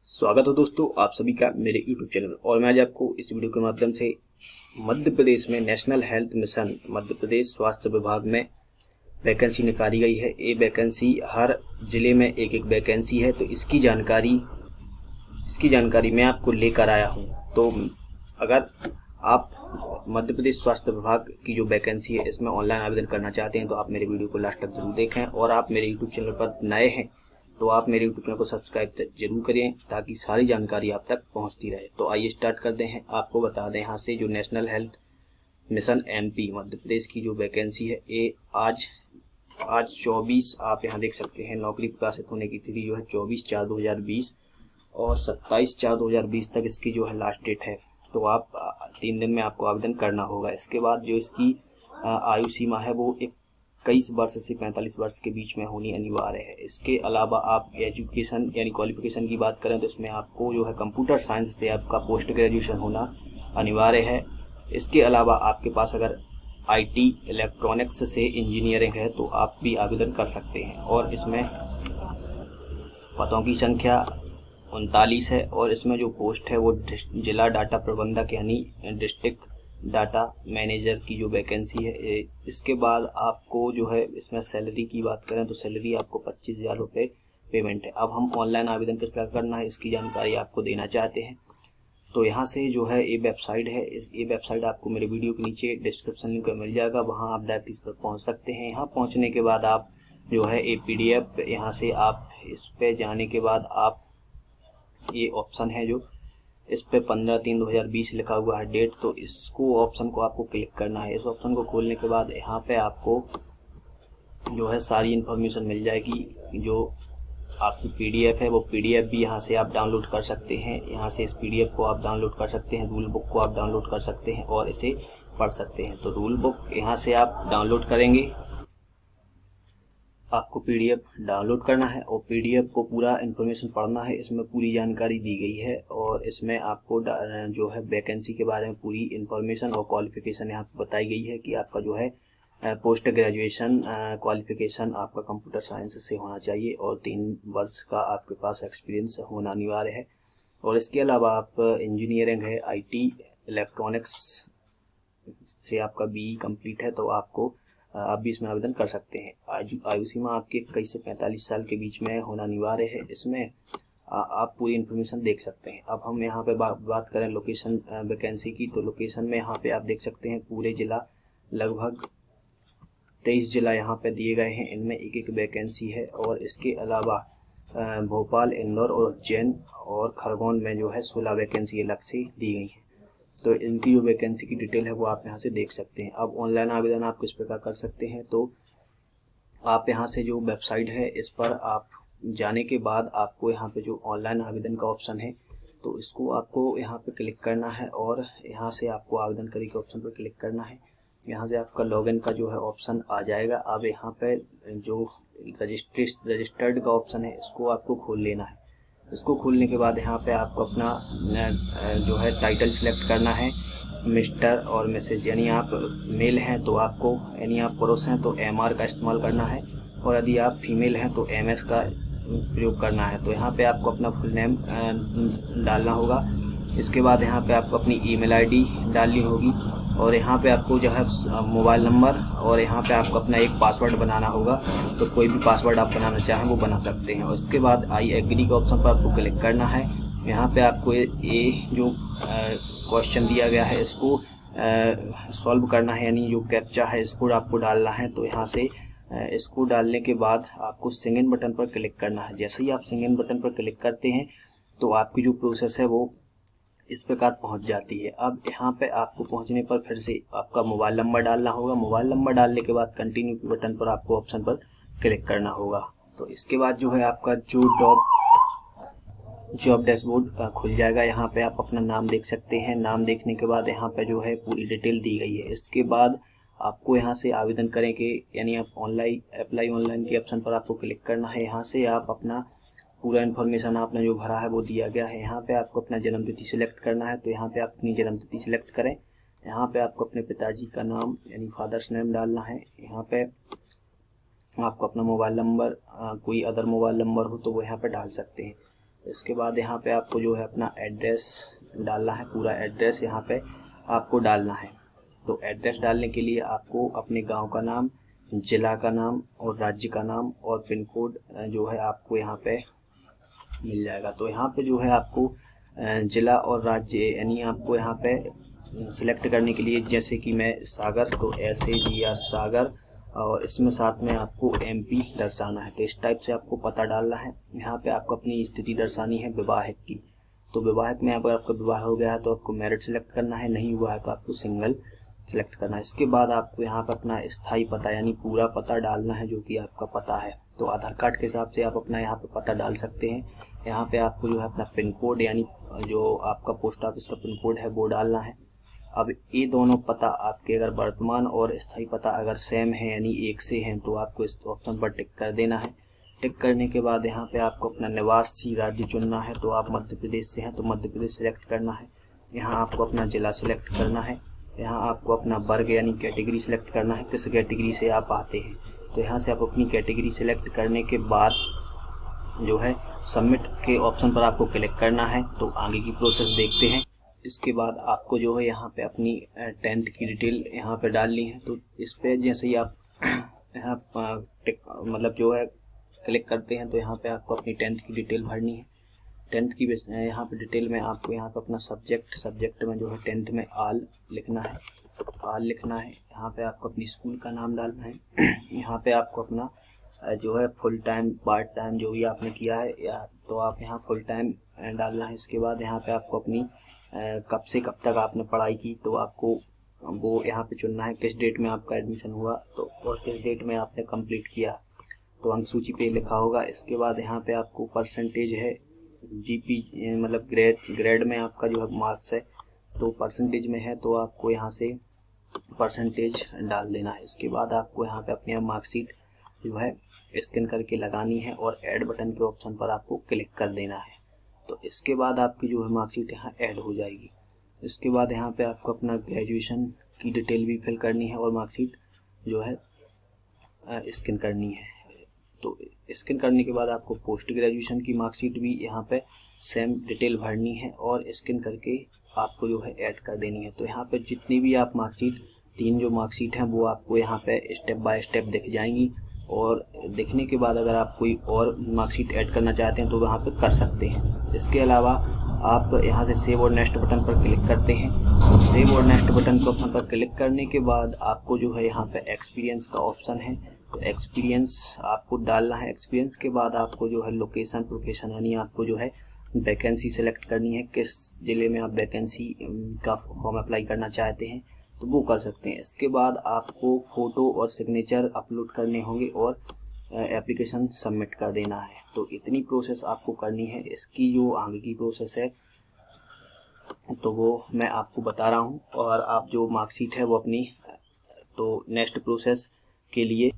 स्वागत हो दोस्तों आप सभी का मेरे YouTube चैनल में। और मैं आज आपको इस वीडियो के माध्यम से मध्य प्रदेश में national health mission Madhya Pradesh स्वास्थ्य विभाग में वैकेंसी निकाली गई है। ये वैकेंसी हर जिले में एक एक वैकेंसी है, तो इसकी जानकारी मैं आपको लेकर आया हूँ। तो अगर आप मध्य प्रदेश स्वास्थ्य विभाग की जो वैकेंसी है इसमें ऑनलाइन आवेदन करना चाहते हैं तो आप मेरे वीडियो को लास्ट तक जरूर देखें। और आप मेरे यूट्यूब चैनल पर नए हैं तो आप मेरे यूट्यूब चैनल को सब्सक्राइब जरूर करें ताकि सारी जानकारी आप तक पहुंचती रहे। तो आइए स्टार्ट करते हैं। आपको बता दें यहाँ से जो national health mission MP Madhya Pradesh की जो वैकेंसी है ये आज 24 आप यहाँ देख सकते हैं। नौकरी प्रकाशित होने की तिथि जो है 24/4/2020 और 27/4/2020 तक इसकी जो है लास्ट डेट है। तो आप 3 दिन में आपको आवेदन करना होगा। इसके बाद जो इसकी आयु सीमा है वो 21 वर्ष से 45 वर्ष के बीच में होनी अनिवार्य है। इसके अलावा आप एजुकेशन यानी क्वालिफिकेशन की बात करें तो इसमें आपको जो है कंप्यूटर साइंस से आपका पोस्ट ग्रेजुएशन होना अनिवार्य है। इसके अलावा आपके पास अगर IT इलेक्ट्रॉनिक्स से इंजीनियरिंग है तो आप भी आवेदन कर सकते हैं। और इसमें पदों की संख्या 39 है और इसमें जो पोस्ट है वो जिला डाटा प्रबंधक यानी डिस्ट्रिक्ट डाटा मैनेजर की जो वैकेंसी है। इसके बाद आपको जो है इसमें सैलरी की बात करें तो सैलरी आपको 25,000 रुपये पेमेंट है। अब हम ऑनलाइन आवेदन किस प्रकार करना है इसकी जानकारी आपको देना चाहते हैं। तो यहाँ से जो है ये वेबसाइट है, ये वेबसाइट आपको मेरे वीडियो के नीचे डिस्क्रिप्शन लिंक में मिल जाएगा, वहाँ आप डायरेक्ट इस पर पहुँच सकते हैं। यहाँ पहुँचने के बाद आप जो है ये PDF यहाँ से आप इस पर जाने के बाद आप ये ऑप्शन है जो इस पे 15/3/2020 लिखा हुआ है डेट, तो इसको ऑप्शन को आपको क्लिक करना है। इस ऑप्शन को खोलने के बाद यहाँ पे आपको जो है सारी इन्फॉर्मेशन मिल जाएगी। जो आपकी PDF है वो PDF भी यहाँ से आप डाउनलोड कर सकते हैं। यहाँ से इस PDF को आप डाउनलोड कर सकते हैं, रूल बुक को आप डाउनलोड कर सकते हैं और इसे पढ़ सकते हैं। तो रूल बुक यहाँ से आप डाउनलोड करेंगे, आपको PDF डाउनलोड करना है और PDF को पूरा इन्फॉर्मेशन पढ़ना है। इसमें पूरी जानकारी दी गई है और इसमें आपको जो है वैकेंसी के बारे में पूरी इन्फॉर्मेशन और क्वालिफिकेशन यहाँ पे बताई गई है कि आपका जो है पोस्ट ग्रेजुएशन क्वालिफिकेशन आपका कंप्यूटर साइंस से होना चाहिए और 3 वर्ष का आपके पास एक्सपीरियंस होना अनिवार्य है। और इसके अलावा आप इंजीनियरिंग है, IT इलेक्ट्रॉनिक्स से आपका BE कंप्लीट है तो आप भी इसमें आवेदन कर सकते हैं। आयु सीमा आपके 21 से 45 साल के बीच में होना अनिवार्य है। इसमें आप पूरी इन्फॉर्मेशन देख सकते हैं। अब हम यहाँ पे बात करें लोकेशन वैकेंसी की, तो लोकेशन में यहाँ पे आप देख सकते हैं पूरे जिला लगभग 23 जिला यहाँ पे दिए गए हैं, इनमें एक एक वैकेंसी है। और इसके अलावा भोपाल, इंदौर और उज्जैन और खरगोन में जो है 16 वैकेंसी अलग से दी गई हैं। तो इनकी जो वैकेंसी की डिटेल है वो आप यहाँ से देख सकते हैं। अब ऑनलाइन आवेदन आप किस प्रकार कर सकते हैं, तो आप यहाँ से जो वेबसाइट है इस पर आप जाने के बाद आपको यहाँ पे जो ऑनलाइन आवेदन का ऑप्शन है तो इसको आपको यहाँ पे क्लिक करना है और यहाँ से आपको आवेदन करें के ऑप्शन पर क्लिक करना है। यहाँ से आपका लॉगिन का जो है ऑप्शन आ जाएगा। अब यहाँ पे जो रजिस्टर्ड का ऑप्शन है इसको आपको खोल लेना है। इसको खोलने के बाद यहाँ पे आपको अपना जो है टाइटल सिलेक्ट करना है, मिस्टर और मिसेज, यानी आप मेल हैं तो आपको, यानी आप पुरुष हैं तो MR का इस्तेमाल करना है और यदि आप फीमेल हैं तो MS का प्रयोग करना है। तो यहाँ पे आपको अपना फुल नेम डालना होगा। इसके बाद यहाँ पे आपको अपनी email ID डालनी होगी और यहाँ पे आपको जो है मोबाइल नंबर और यहाँ पे आपको अपना एक पासवर्ड बनाना होगा। तो कोई भी पासवर्ड आप बनाना चाहें वो बना सकते हैं। और इसके बाद आई एग्री के ऑप्शन पर आपको क्लिक करना है। यहाँ पे आपको ये जो क्वेश्चन दिया गया है इसको सॉल्व करना है, यानी जो कैप्चा है इसको आपको डालना है। तो यहाँ से इसको डालने के बाद आपको सिग्न इन बटन पर क्लिक करना है। जैसे ही आप सिग्न इन बटन पर क्लिक करते हैं तो आपकी जो प्रोसेस है वो इस प्रकार पहुंच जाती है। अब यहाँ पे आपको पहुंचने पर फिर से आपका मोबाइल नंबर डालना होगा। मोबाइल नंबर डालने के बाद कंटिन्यू के बटन पर आपको ऑप्शन पर क्लिक करना होगा। तो इसके बाद जो है आपका जो जॉब डैशबोर्ड खुल जाएगा। यहाँ पे आप अपना नाम देख सकते हैं। नाम देखने के बाद यहाँ पे जो है पूरी डिटेल दी गई है। इसके बाद आपको यहाँ से आवेदन करें कि यानी आप अप्लाई ऑनलाइन के ऑप्शन पर आपको क्लिक करना है। यहाँ से आप अपना पूरा इन्फॉर्मेशन आपने जो भरा है वो दिया गया है। यहाँ पे आपको अपना जन्म तिथि सिलेक्ट करना है, तो यहाँ पे आप अपनी जन्म तिथि सिलेक्ट करें। यहाँ पे आपको अपने पिताजी का नाम यानी फादर्स नेम डालना है। यहाँ पे आपको अपना मोबाइल नंबर, कोई अदर मोबाइल नंबर हो तो वो यहाँ पे डाल सकते हैं। इसके बाद यहाँ पे आपको जो है अपना एड्रेस डालना है, पूरा एड्रेस यहाँ पे आपको डालना है। तो एड्रेस डालने के लिए आपको अपने गांव का नाम, जिला का नाम और राज्य का नाम और पिन कोड जो है आपको यहाँ पे मिल जाएगा। तो यहाँ पे जो है आपको जिला और राज्य यानी आपको यहाँ पे सिलेक्ट करने के लिए, जैसे कि मैं सागर, तो SAGR सागर, और इसमें साथ में आपको MP दर्शाना है। तो इस टाइप से आपको पता डालना है। यहाँ पे आपको अपनी स्थिति दर्शानी है विवाहिक की। तो विवाहिक में अगर आपका विवाह हो गया है तो आपको मैरिड सेलेक्ट करना है, नहीं हुआ है तो आपको सिंगल सेलेक्ट करना है। इसके बाद आपको यहाँ पर अपना स्थायी पता यानी पूरा पता डालना है, जो कि आपका पता है। तो आधार कार्ड के हिसाब से आप अपना यहाँ पे पता डाल सकते हैं। यहाँ पे आपको जो है अपना पिन कोड यानी जो आपका पोस्ट ऑफिस का पिन कोड है वो डालना है। अब ये दोनों पता आपके अगर वर्तमान और स्थायी पता अगर सेम है यानी एक से हैं तो आपको इस ऑप्शन पर टिक कर देना है। टिक करने के बाद यहाँ पे आपको अपना निवासी राज्य चुनना है। तो आप मध्य प्रदेश से हैं तो मध्य प्रदेश सेलेक्ट करना है। यहाँ आपको अपना जिला सेलेक्ट करना है। यहाँ आपको अपना वर्ग यानी कैटेगरी सेलेक्ट करना है, किस कैटेगरी से आप आते हैं। तो यहाँ से आप अपनी कैटेगरी सेलेक्ट करने के बाद जो है सबमिट के ऑप्शन पर आपको क्लिक करना है। तो आगे की प्रोसेस देखते हैं। इसके बाद आपको जो है यहाँ पे अपनी 10th की डिटेल यहाँ पे डालनी है। तो इस पे जैसे ही आप यहाँ मतलब जो है क्लिक करते हैं तो यहाँ पे आपको अपनी 10th की डिटेल भरनी है। 10th की यहाँ पे डिटेल में आपको यहाँ पे अपना सब्जेक्ट में जो है 10th में आल लिखना है, यहाँ पे आपको अपनी स्कूल का नाम डालना है। यहाँ पे आपको अपना जो है फुल टाइम पार्ट टाइम जो भी आपने किया है या तो आप यहाँ फुल टाइम डालना है। इसके बाद यहाँ पे आपको अपनी कब से कब तक आपने पढ़ाई की तो आपको वो यहाँ पे चुनना है, किस डेट में आपका एडमिशन हुआ तो और किस डेट में आपने कंप्लीट किया तो अंक सूची पे लिखा होगा। इसके बाद यहाँ पे आपको परसेंटेज है, GP मतलब ग्रेड में आपका जो है मार्क्स है तो परसेंटेज में है तो आपको यहाँ से परसेंटेज डाल देना है। इसके बाद आपको यहाँ पे अपनी मार्कशीट जो है स्कैन करके लगानी है और ऐड बटन के ऑप्शन पर आपको क्लिक कर देना है। तो इसके बाद आपकी जो है मार्कशीट यहाँ ऐड हो जाएगी। इसके बाद यहाँ पे आपको अपना ग्रेजुएशन की डिटेल भी फिल करनी है और मार्कशीट जो है स्कैन करनी है। तो स्कैन करने के बाद आपको पोस्ट ग्रेजुएशन की मार्कशीट भी यहाँ पे सेम डिटेल भरनी है और स्कैन करके आपको जो है ऐड कर देनी है। तो यहाँ पे जितनी भी आप मार्कशीट 3 जो मार्कशीट हैं वो आपको यहाँ पे स्टेप बाय स्टेप दिख जाएंगी और दिखने के बाद अगर आप कोई और मार्कशीट ऐड करना चाहते हैं तो वहाँ पे कर सकते हैं। इसके अलावा आप यहाँ से सेव और नेक्स्ट बटन पर क्लिक करते हैं। तो सेव और नेक्स्ट बटन के ऑप्शन पर क्लिक करने के बाद आपको जो है यहाँ पे एक्सपीरियंस का ऑप्शन है तो एक्सपीरियंस आपको डालना है। एक्सपीरियंस के बाद आपको जो है लोकेशन प्रोफेशन यानी आपको जो है वैकेंसी सेलेक्ट करनी है, किस ज़िले में आप वैकेंसी का फॉर्म अप्लाई करना चाहते हैं तो वो कर सकते हैं। इसके बाद आपको फ़ोटो और सिग्नेचर अपलोड करने होंगे और एप्लीकेशन सबमिट कर देना है। तो इतनी प्रोसेस आपको करनी है। इसकी जो आगे की प्रोसेस है तो वो मैं आपको बता रहा हूँ और आप जो मार्कशीट है वो अपनी तो नेक्स्ट प्रोसेस के लिए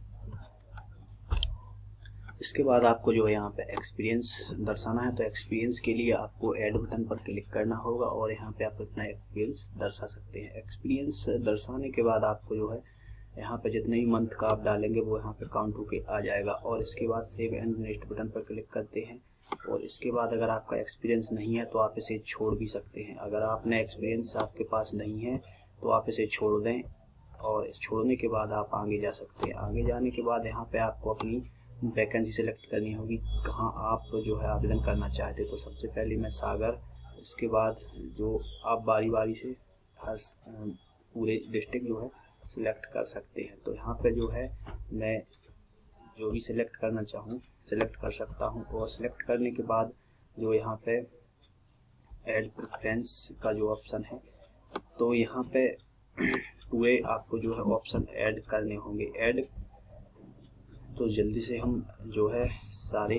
इसके बाद आपको जो है यहाँ पे एक्सपीरियंस दर्शाना है। तो एक्सपीरियंस के लिए आपको ऐड बटन पर क्लिक करना होगा और यहाँ पे आप अपना एक्सपीरियंस दर्शा सकते हैं। एक्सपीरियंस दर्शाने के बाद आपको जो है यहाँ पे जितने भी मंथ का आप डालेंगे वो यहाँ पे काउंट होके आ जाएगा और इसके बाद सेव एंड नेक्स्ट बटन पर क्लिक करते हैं। और इसके बाद अगर आपका एक्सपीरियंस नहीं है तो आप इसे छोड़ भी सकते हैं। अगर आपने एक्सपीरियंस आपके पास नहीं है तो आप इसे छोड़ दें और इस छोड़ने के बाद आप आगे जा सकते हैं। आगे जाने के बाद यहाँ पे आपको अपनी वैकेंसी सेलेक्ट करनी होगी, कहाँ आप जो है आवेदन करना चाहते। तो सबसे पहले मैं सागर, इसके बाद जो आप बारी बारी से हर पूरे डिस्ट्रिक्ट जो है सिलेक्ट कर सकते हैं। तो यहाँ पे जो है मैं जो भी सिलेक्ट करना चाहूँ सिलेक्ट कर सकता हूँ और सिलेक्ट करने के बाद जो यहाँ पे ऐड प्रेफरेंस का जो ऑप्शन है तो यहाँ पे पूरे आपको जो है ऑप्शन ऐड करने होंगे। ऐड तो जल्दी से हम जो है सारे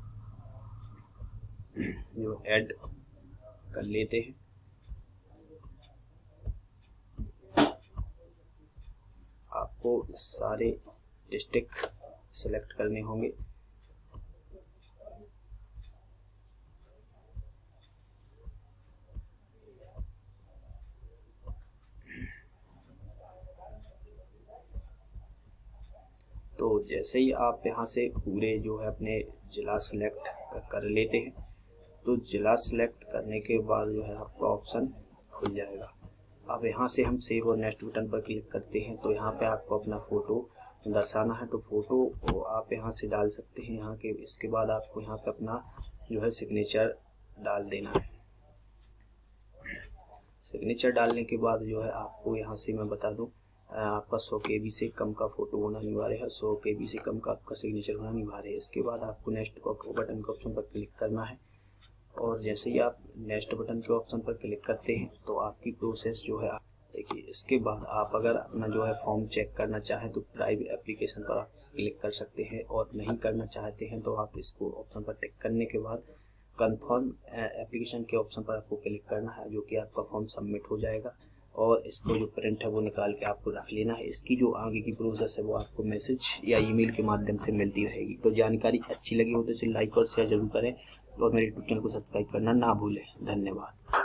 जो ऐड कर लेते हैं। आपको सारे डिस्ट्रिक्ट सेलेक्ट करने होंगे। तो जैसे ही आप यहाँ से पूरे जो है अपने जिला सेलेक्ट कर लेते हैं तो जिला सिलेक्ट करने के बाद जो है आपका ऑप्शन खुल जाएगा। अब यहाँ से हम सेव और नेक्स्ट बटन पर क्लिक करते हैं तो यहाँ पे आपको अपना फ़ोटो दर्शाना है, तो फ़ोटो आप यहाँ से डाल सकते हैं यहाँ के। इसके बाद आपको यहाँ पे अपना जो है सिग्नेचर डाल देना है। सिग्नेचर डालने के बाद जो है आपको यहाँ से मैं बता दूँ आपका 100 KB से कम का फ़ोटो होना अनिवार्य है, 100 KB से कम का आपका सिग्नेचर होना अनिवार्य है। इसके बाद आपको नेक्स्ट बटन के ऑप्शन पर क्लिक करना है और जैसे ही आप नेक्स्ट बटन के ऑप्शन पर क्लिक करते हैं तो आपकी प्रोसेस जो है देखिए। इसके बाद आप अगर अपना जो है फॉर्म चेक करना चाहें तो प्राइवेट एप्लीकेशन पर आप क्लिक कर सकते हैं, और नहीं करना चाहते हैं तो आप इसको ऑप्शन पर टिक करने के बाद कंफर्म एप्लीकेशन के ऑप्शन पर आपको क्लिक करना है, जो कि आपका फॉर्म सबमिट हो जाएगा। और इसको जो प्रिंट है वो निकाल के आपको रख लेना है। इसकी जो आगे की प्रोसेस है वो आपको मैसेज या ईमेल के माध्यम से मिलती रहेगी। तो जानकारी अच्छी लगी हो तो इसे लाइक और शेयर जरूर करें और मेरे यूट्यूब चैनल को सब्सक्राइब करना ना भूलें। धन्यवाद।